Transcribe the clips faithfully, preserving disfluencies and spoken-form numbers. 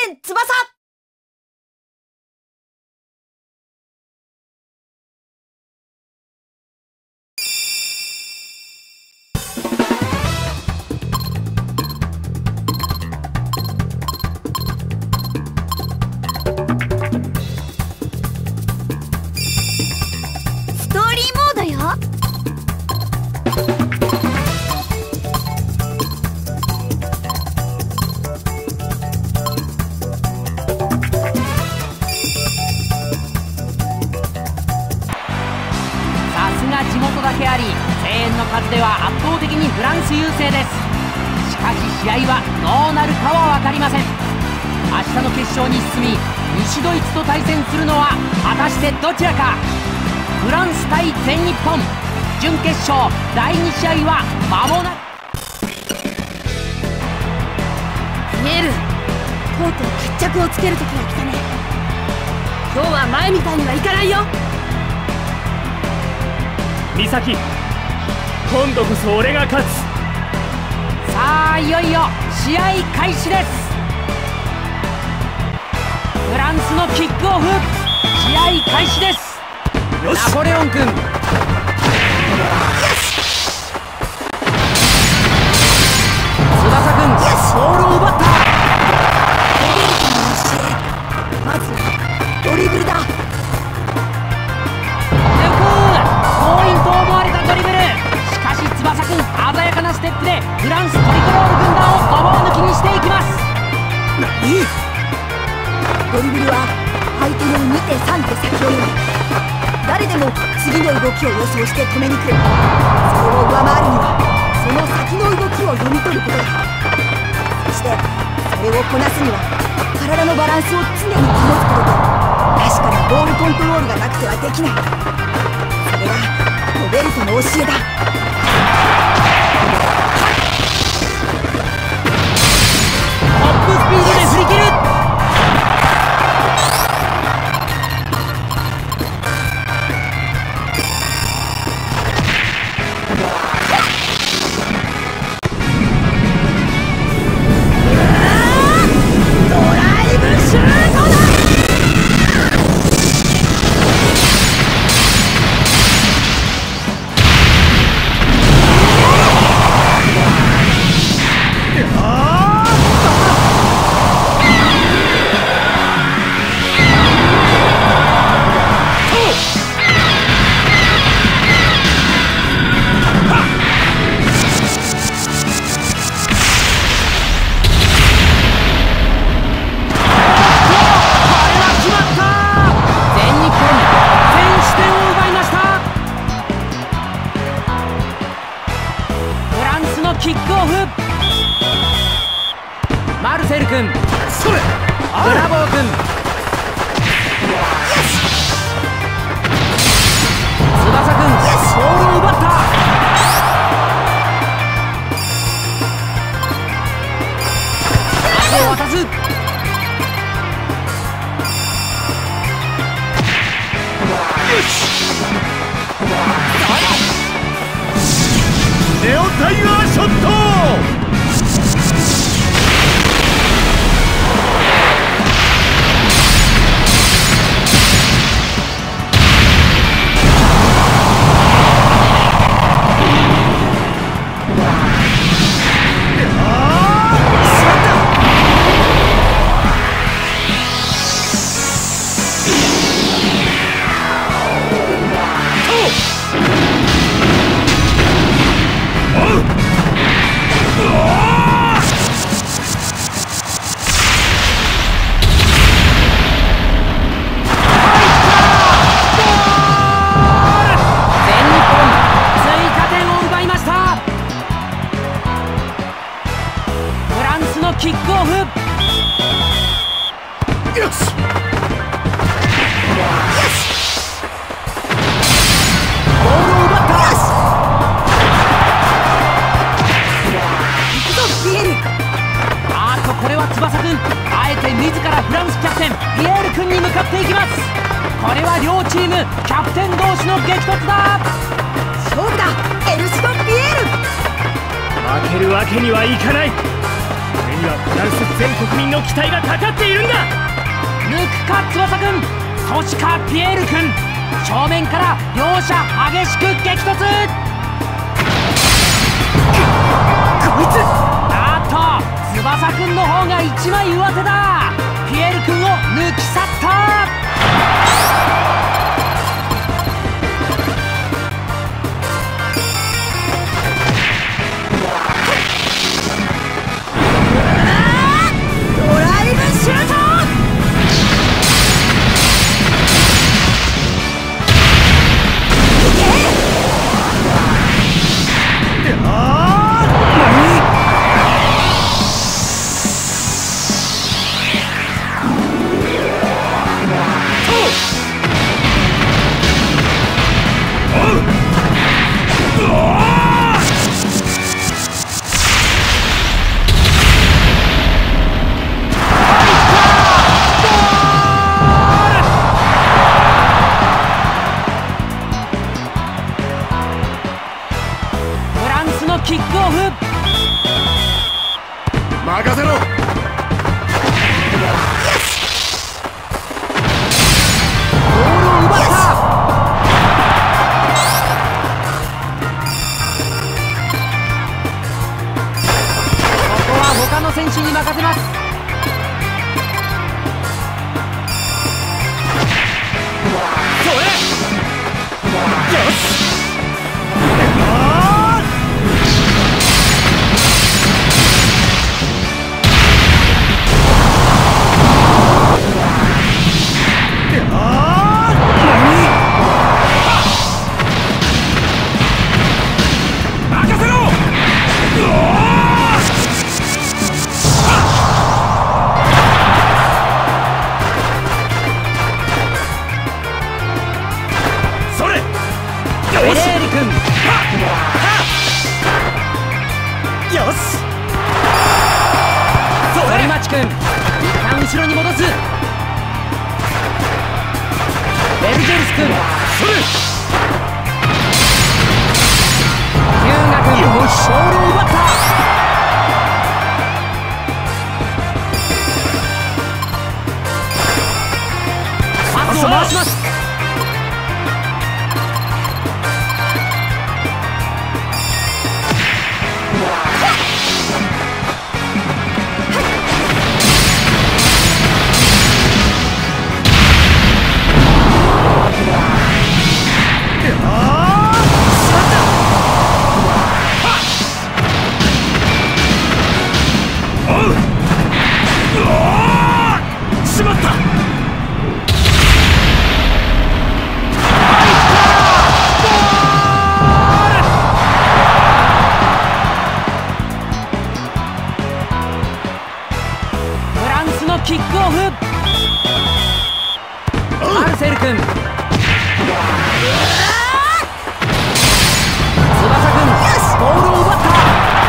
天翼。 ストーリーモードよ。 地元だけあり、声援の数では圧倒的にフランス優勢です。しかし試合はどうなるかは分かりません。明日の決勝に進み、西ドイツと対戦するのは果たしてどちらか。フランス対全日本準決勝だいに試合は間もなく。 ピエール、とうとう決着をつける時が来たね。今日は前みたいにはいかないよ。 美咲、今度こそ俺が勝つ。 さあいよいよ試合開始です。フランスのキックオフ、試合開始です。ナポレオン君、翼君、ボールを奪った。 まずはドリブルだ。 ポイントを思われたドリブル。しかし翼くん、鮮やかなステップでフランストリコロール軍団をごぼう抜きにしていきます。 何？ドリブルは相手のに手さん手先を読み、誰でも次の動きを予想して止めに来る。それを上回るにはその先の動きを読み取ることだ。そしてそれをこなすには体のバランスを常に保つことと確かなボールコントロールがなくてはできない。それがロベルトの教えだ。 トップスピードで振り切る。 ドライブシュートだ。 キックオフ。マルセル君、 それ、 ブラボー君、翼君、ボールを奪った。後を渡す。よし、ネオタイガーショット。 キックオフ。よし。 ボールを奪った。 行くぞピエール。 あーとこれは翼くん、あえて自らフランスキャプテンピエール君に向かっていきます。これは両チームキャプテン同士の激突だ。 勝負だエルシド・ピエール。 負けるわけにはいかない。 れにはフランス全国民の期待がかかっているんだ。 抜くか翼くん、阻止かピエールくん。正面から両者激しく激突。 こいつ、 あっと翼くんの方が一枚上手だ。ピエールくんを抜き去った。 ドライブシュート。 キックオフ。 任せろ。 ボールを奪った。ここは他の選手に任せます。 それ、よし。 ベレール君、 よし。 反町君、一旦後ろに戻す。ベルジェルス君、ヒューガ君、ボールを奪った。パスを回します。 しまった。 フランスのキックオフ。マルセル君、翼君、ボールを奪った。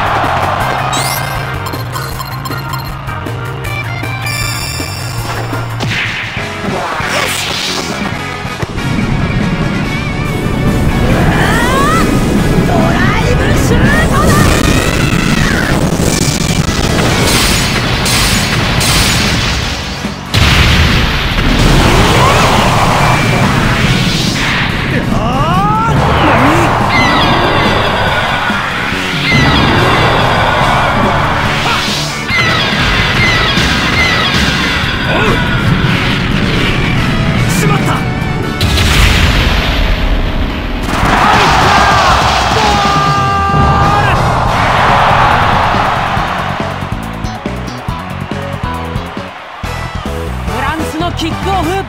キックオフ。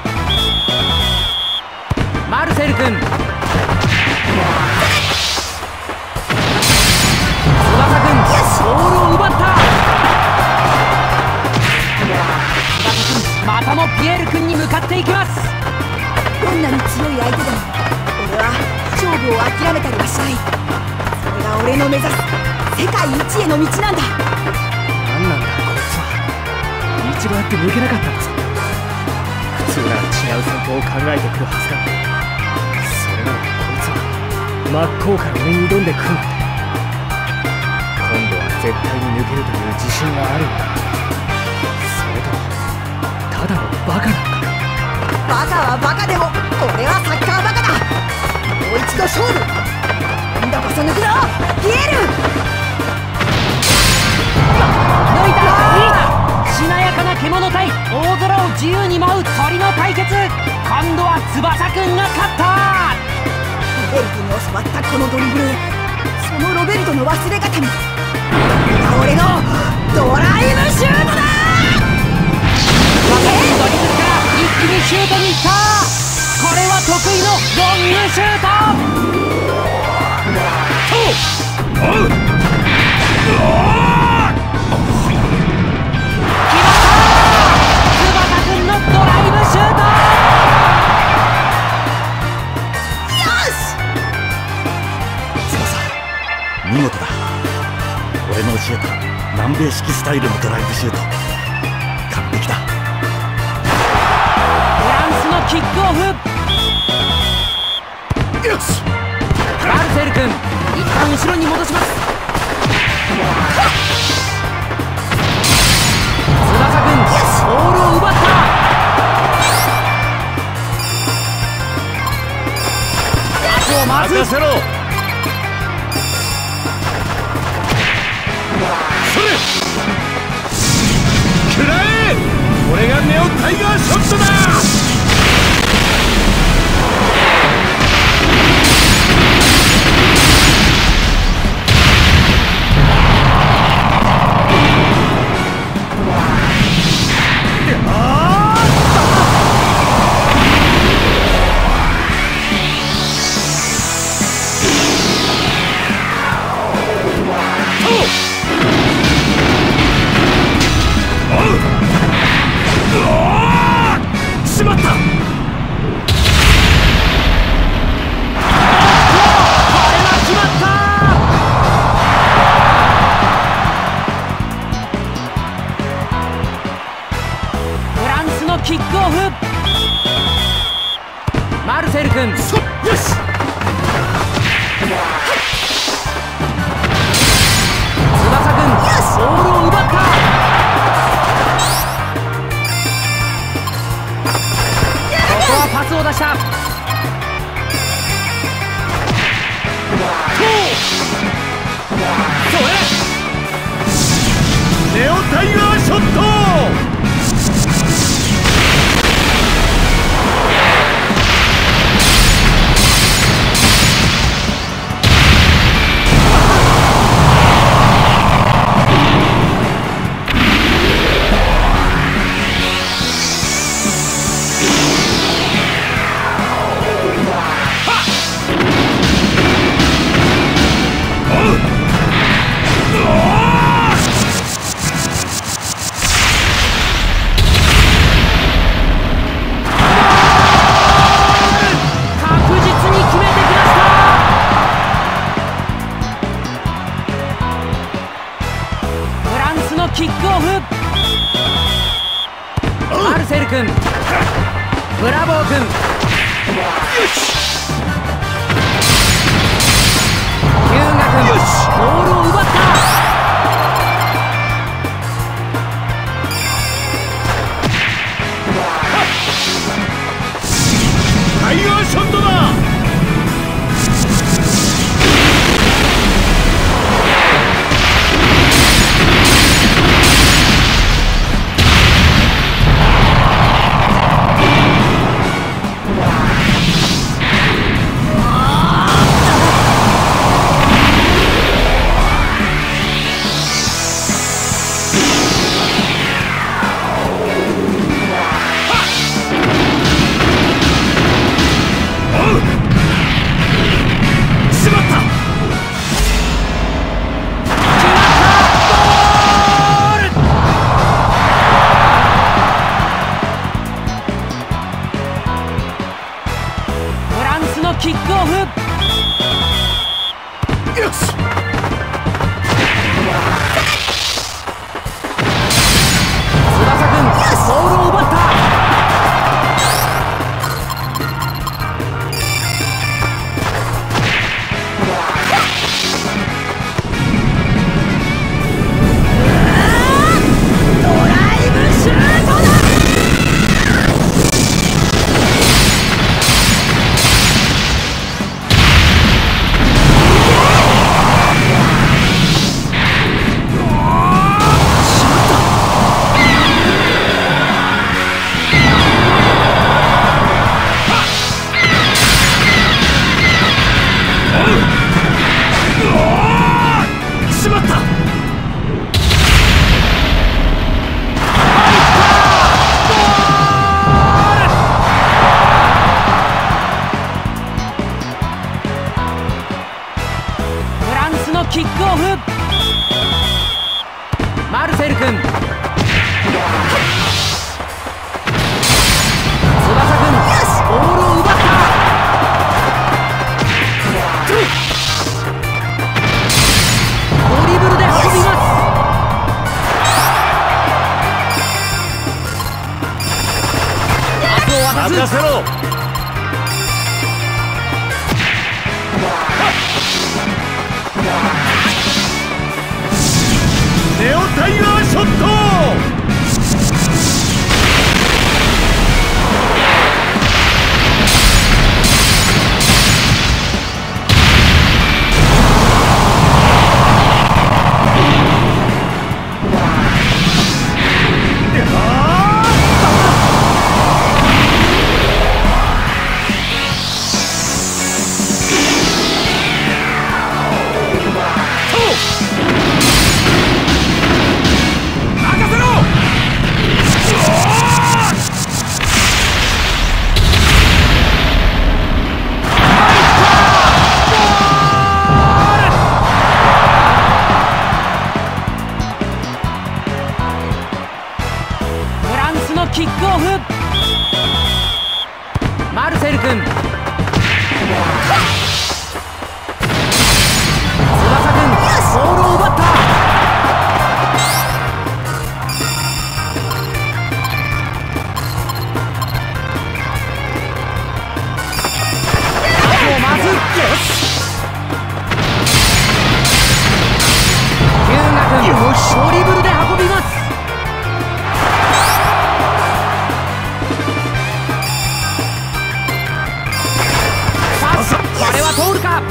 マルセル君、翼君、ボールを奪った。翼君、またもピエール君に向かっていきます。 どんなに強い相手でも俺は勝負を諦めたりはしない。それが俺の目指す世界一への道なんだ。 何なんだこいつは。一度やって抜けなかったんだぞ。普通なら違う戦法を考えてくるはずだ。それなのにこいつは真っ向から俺に挑んでくるなんて。今度は絶対に抜けるという自信があるんだ。それともただのバカなのか。 バカはバカでも俺はサッカーバカだ。もう一度勝負。今度こそ抜くぞピエール。 抜いた。しなやかな獣対大空を自由に舞う鳥の対決。今度は翼くんが勝った。 ロベルトに教わったこのドリブル、そのロベルトの忘れ方に俺のドライブシュートだ。 ドリブルから一気にシュートに行った。これは得意のロングシュート。決まった。翼くんのドライブシュート。 よし。 翼、見事だ。俺の教えた南米式スタイルのドライブシュート、完璧だ。 フランスのキックオフ。 よし。 マルセル君、一旦後ろに戻します。翼君、ボールを奪った。パスを回す。 任せろ。それ食らえ。これがネオタイガーショットだ。しまった。これは決まった。フランスのキックオフ。マルセル君、よし。翼君、ボールを奪った。パスを出した。それネオタイガーショット。 キックオフ。マルセル君、ブラボー君、ヒューガ君、ボールを奪った。 タイガーショットだ。 ルセル君、翼君、ボールを奪った。ドリブルで運びます。パスを渡す。 任せろ。ネオタイガーショット。 キックオフ。マルセル君、翼君、ボールを奪った。パスをまず、よし。ヒューガ君、ドリブルで運びます。あれは通るか。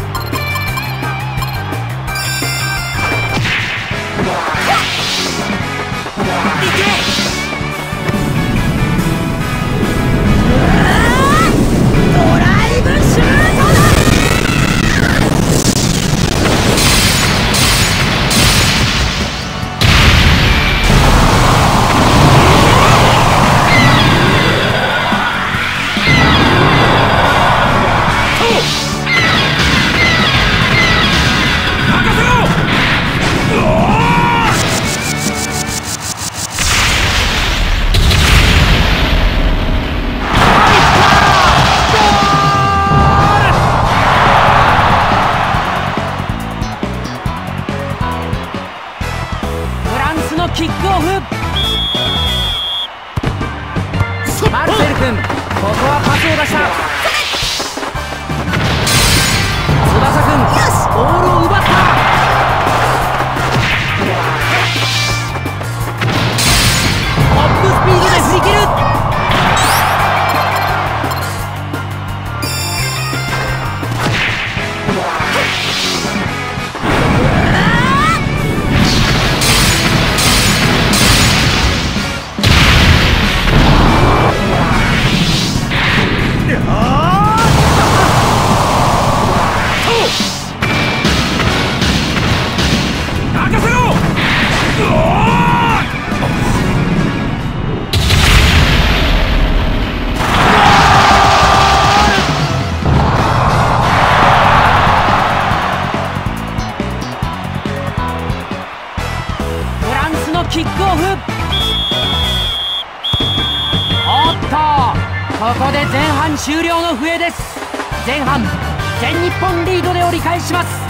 いけ。ドライブシュートだ。キックオフ。マルセル君、ここはパスを出した。翼君、ボールを奪った。トップスピードで振り切る。キックオフ。おっと、ここで前半終了の笛です。前半全日本リードで折り返します。